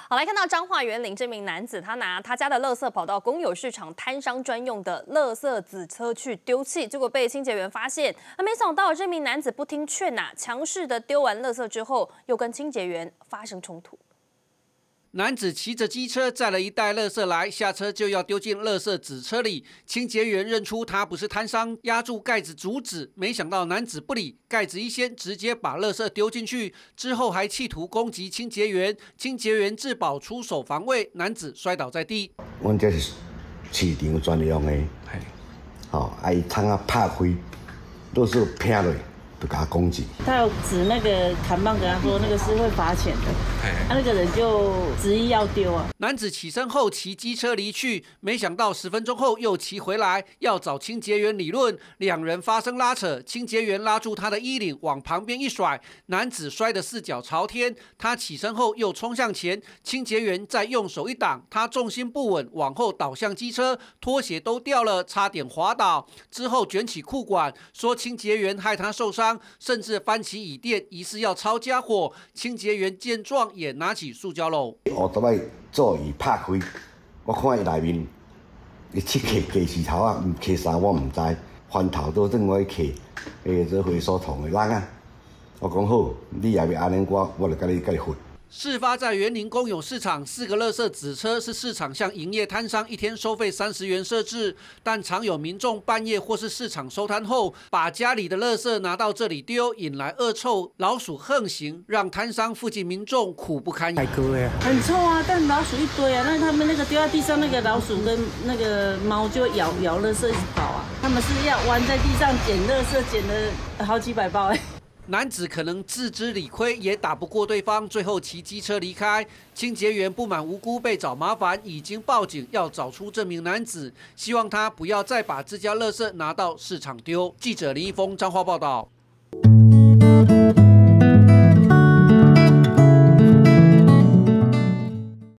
好，来看到彰化园林这名男子，他拿他家的垃圾跑到公有市场摊商专用的垃圾子车去丢弃，结果被清洁员发现。没想到这名男子不听劝强势的丢完垃圾之后，又跟清洁员发生冲突。 男子骑着机车载了一袋垃圾来，下车就要丢进垃圾纸车里。清洁员认出他不是摊商，压住盖子阻止，没想到男子不理，盖子一掀，直接把垃圾丢进去，之后还企图攻击清洁员。清洁员自保出手防卫，男子摔倒在地。 阮这是市场专用的，伊窗啊拍开，垃圾撇落。 就给他攻击， 他有指那个扛棒跟他说，那个是会罚钱的。那个人就执意要丢啊。 男子起身后骑机车离去，没想到10分钟后又骑回来，要找清洁员理论，两人发生拉扯，清洁员拉住他的衣领往旁边一甩，男子摔得4脚朝天。他起身后又冲向前，清洁员再用手一挡，他重心不稳，往后倒向机车，拖鞋都掉了，差点滑倒。之后卷起裤管，说清洁员害他受伤。 甚至翻起椅垫，疑似要抄家伙。清洁员见状也拿起塑胶篓。 我倒来座椅拍开，我看伊内面，伊七克计石头啊，克啥我唔知，翻头倒转我去克，做回收桶的人啊。我讲好，你也要安尼，我就甲你混。 事发在园林公有市场，4个垃圾纸车是市场向营业摊商一天收费30元设置，但常有民众半夜或是市场收摊后，把家里的垃圾拿到这里丢，引来恶臭，老鼠横行，让摊商附近民众苦不堪言。 很臭啊，但老鼠一堆啊，那他们那个丢在地上，那个老鼠跟那个猫就咬垃圾一直跑啊，他们是要弯在地上捡垃圾，捡了好几百包哎。 男子可能自知理亏，也打不过对方，最后骑机车离开。清洁员不满无辜被找麻烦，已经报警，要找出这名男子，希望他不要再把自家垃圾拿到市场丢。记者林一峰彰化报道。